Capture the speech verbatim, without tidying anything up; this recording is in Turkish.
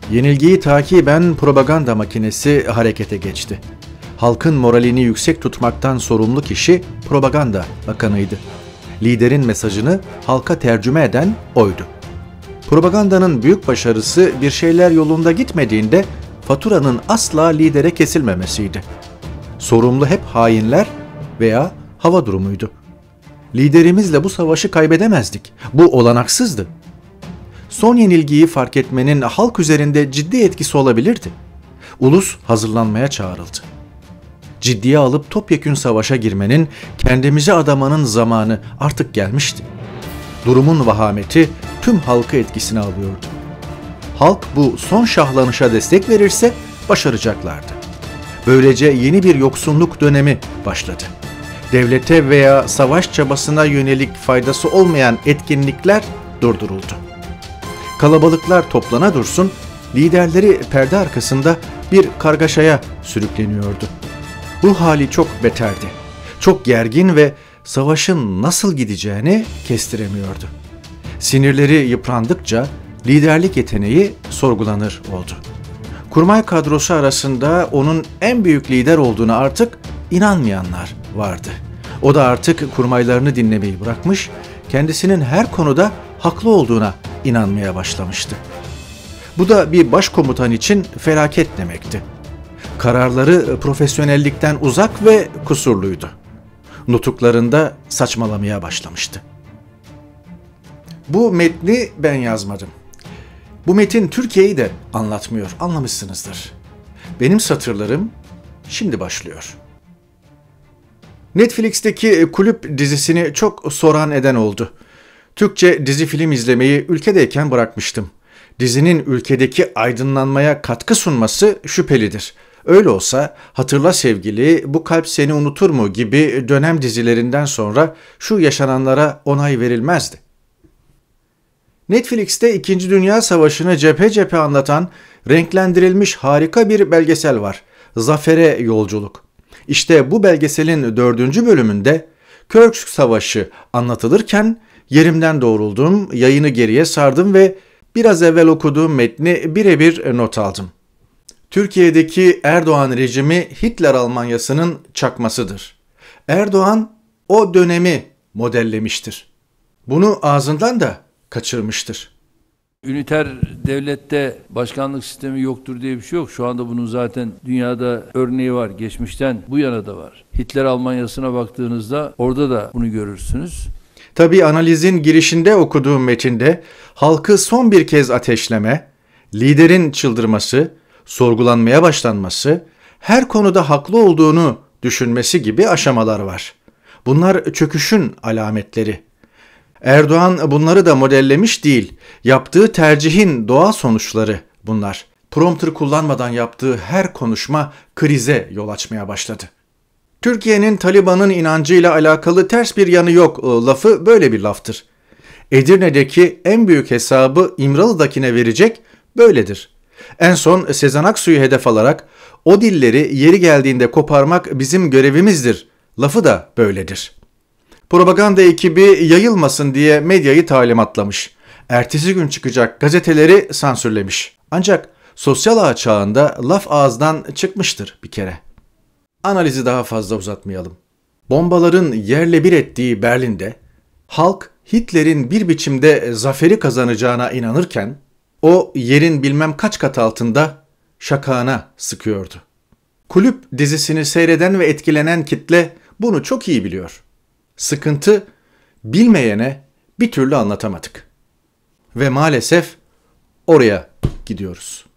Yenilgiyi takiben propaganda makinesi harekete geçti. Halkın moralini yüksek tutmaktan sorumlu kişi propaganda bakanıydı. Liderin mesajını halka tercüme eden oydu. Propagandanın büyük başarısı bir şeyler yolunda gitmediğinde faturanın asla lidere kesilmemesiydi. Sorumlu hep hainler veya hava durumuydu. Liderimizle bu savaşı kaybedemezdik. Bu olanaksızdı. Son yenilgiyi fark etmenin halk üzerinde ciddi etkisi olabilirdi. Ulus hazırlanmaya çağrıldı. Ciddiye alıp topyekün savaşa girmenin, kendimize adamanın zamanı artık gelmişti. Durumun vahameti tüm halkı etkisine alıyordu. Halk bu son şahlanışa destek verirse başaracaklardı. Böylece yeni bir yoksunluk dönemi başladı. Devlete veya savaş çabasına yönelik faydası olmayan etkinlikler durduruldu. Kalabalıklar toplana dursun, liderleri perde arkasında bir kargaşaya sürükleniyordu. Ruh hali çok beterdi, çok gergin ve savaşın nasıl gideceğini kestiremiyordu. Sinirleri yıprandıkça liderlik yeteneği sorgulanır oldu. Kurmay kadrosu arasında onun en büyük lider olduğuna artık inanmayanlar vardı. O da artık kurmaylarını dinlemeyi bırakmış, kendisinin her konuda haklı olduğuna inanmaya başlamıştı. Bu da bir başkomutan için felaket demekti. Kararları profesyonellikten uzak ve kusurluydu. Nutuklarında saçmalamaya başlamıştı. Bu metni ben yazmadım. Bu metin Türkiye'yi de anlatmıyor, anlamışsınızdır. Benim satırlarım şimdi başlıyor. Netflix'teki Kulüp dizisini çok soran eden oldu. Türkçe dizi film izlemeyi ülkedeyken bırakmıştım. Dizinin ülkedeki aydınlanmaya katkı sunması şüphelidir. Öyle olsa Hatırla Sevgili, Bu Kalp Seni Unutur mu gibi dönem dizilerinden sonra şu yaşananlara onay verilmezdi. Netflix'te İkinci Dünya Savaşı'nı cephe cephe anlatan renklendirilmiş harika bir belgesel var. Zafer'e Yolculuk. İşte bu belgeselin dördüncü bölümünde Kursk Savaşı anlatılırken yerimden doğruldum, yayını geriye sardım ve biraz evvel okuduğum metni birebir not aldım. Türkiye'deki Erdoğan rejimi Hitler Almanyası'nın çakmasıdır. Erdoğan o dönemi modellemiştir. Bunu ağzından da kaçırmıştır. Üniter devlette başkanlık sistemi yoktur diye bir şey yok. Şu anda bunun zaten dünyada örneği var. Geçmişten bu yana da var. Hitler Almanyası'na baktığınızda orada da bunu görürsünüz. Tabii analizin girişinde okuduğum metinde halkı son bir kez ateşleme, liderin çıldırması, sorgulanmaya başlanması, her konuda haklı olduğunu düşünmesi gibi aşamalar var. Bunlar çöküşün alametleri. Erdoğan bunları da modellemiş değil, yaptığı tercihin doğal sonuçları bunlar. Prompter kullanmadan yaptığı her konuşma krize yol açmaya başladı. Türkiye'nin Taliban'ın inancıyla alakalı ters bir yanı yok lafı böyle bir laftır. Edirne'deki en büyük hesabı İmralı'dakine verecek böyledir. En son Sezen Aksu'yu hedef alarak o dilleri yeri geldiğinde koparmak bizim görevimizdir lafı da böyledir. Propaganda ekibi yayılmasın diye medyayı talimatlamış. Ertesi gün çıkacak gazeteleri sansürlemiş. Ancak sosyal ağ çağında laf ağızdan çıkmıştır bir kere. Analizi daha fazla uzatmayalım. Bombaların yerle bir ettiği Berlin'de halk Hitler'in bir biçimde zaferi kazanacağına inanırken o yerin bilmem kaç kat altında şakağına sıkıyordu. Kulüp dizisini seyreden ve etkilenen kitle bunu çok iyi biliyor. Sıkıntı bilmeyene bir türlü anlatamadık. Ve maalesef oraya gidiyoruz.